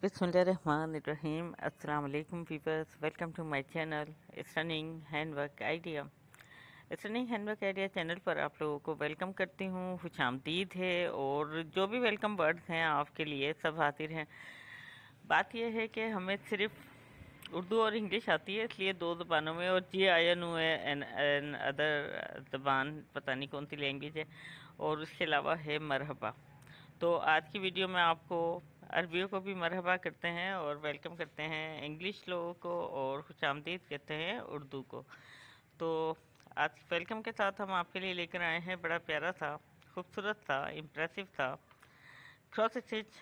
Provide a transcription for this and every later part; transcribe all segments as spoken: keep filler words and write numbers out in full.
बिस्मिल्लाहिर्रहमानिर्रहीम। अस्सलाम वालेकुम viewers, welcome to my channel stunning handwork idea. Stunning handwork idea channel पर आप लोगों को वेलकम करती हूँ, खुशामदीद है। और जो भी वेलकम वर्ड्स हैं आपके लिए सब हाजिर हैं। बात यह है कि हमें सिर्फ उर्दू और इंग्लिश आती है, इसलिए दो ज़बानों में, और जी आया नु है एन, एन अदर ज़बान, पता नहीं कौन सी लैंग्वेज है। और उसके अलावा है मरहबा। तो आज की वीडियो में आपको अरबियों को भी मरहबा करते हैं और वेलकम करते हैं, इंग्लिश लोगों को और खुशामदीद कहते हैं उर्दू को। तो आज वेलकम के साथ हम आपके लिए लेकर आए हैं, बड़ा प्यारा था, खूबसूरत था, इम्प्रेसिव था क्रॉस स्टिच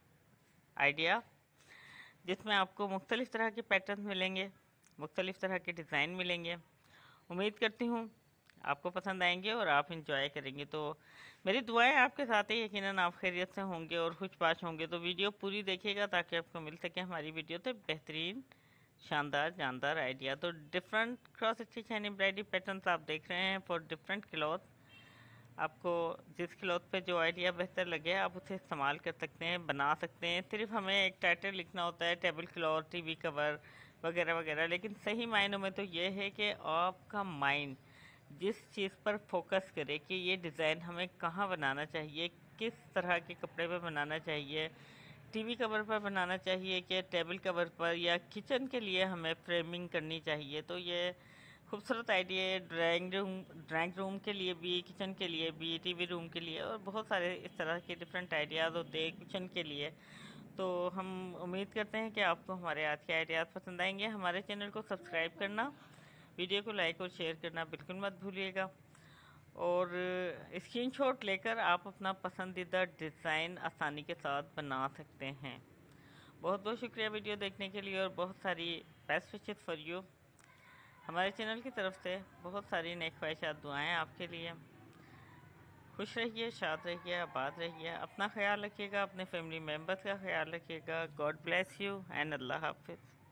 आइडिया, जिसमें आपको मुख्तलिफ तरह के पैटर्न मिलेंगे, मुख्तलिफ तरह के डिज़ाइन मिलेंगे। उम्मीद करती हूँ आपको पसंद आएंगे और आप इंजॉय करेंगे। तो मेरी दुआएं आपके साथ है, यकीनन आप खैरियत से होंगे और खुशबाश होंगे। तो वीडियो पूरी देखिएगा ताकि आपको मिल सके हमारी वीडियो से बेहतरीन, शानदार, जानदार आइडिया। तो different cross stitch and embroidery patterns आप देख रहे हैं फॉर डिफरेंट क्लॉथ। आपको जिस क्लॉथ पे जो आइडिया बेहतर लगे आप उसे इस्तेमाल कर सकते हैं, बना सकते हैं। सिर्फ हमें एक टाइटल लिखना होता है, टेबल क्लॉथ, टीवी कवर वगैरह वगैरह। लेकिन सही मायनों में तो ये है कि आपका माइंड जिस चीज़ पर फोकस करे कि ये डिज़ाइन हमें कहाँ बनाना चाहिए, किस तरह के कपड़े पर बनाना चाहिए, टीवी कवर पर बनाना चाहिए कि टेबल कवर पर, या किचन के लिए हमें फ्रेमिंग करनी चाहिए। तो ये खूबसूरत आइडिया है ड्राइंग रूम ड्राइंग रूम के लिए भी, किचन के लिए भी, टीवी रूम के लिए, और बहुत सारे इस तरह के डिफरेंट आइडियाज़ होते हैं किचन के लिए। तो हम उम्मीद करते हैं कि आपको हमारे आज के आइडियाज़ पसंद आएंगे। हमारे चैनल को सब्सक्राइब करना, वीडियो को लाइक और शेयर करना बिल्कुल मत भूलिएगा। और स्क्रीनशॉट लेकर आप अपना पसंदीदा डिज़ाइन आसानी के साथ बना सकते हैं। बहुत बहुत शुक्रिया वीडियो देखने के लिए और बहुत सारी बेस्ट विशेस फॉर यू। हमारे चैनल की तरफ से बहुत सारी नेक ख्वाहिशात, दुआएं आपके लिए। खुश रहिए, शाद रहिए, आबाद रहिए, अपना ख्याल रखिएगा, अपने फैमिली मेम्बर्स का ख्याल रखिएगा। गॉड ब्लेस यू एंड अल्लाह हाफिज़।